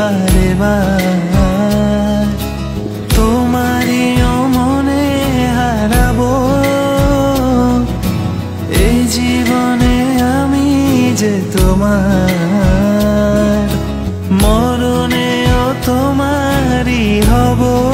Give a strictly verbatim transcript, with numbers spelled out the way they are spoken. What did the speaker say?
বারে বার তোমারই মনে হারাবো এই জীবনে আমি যে তোমার মরণেও তোমারই হব।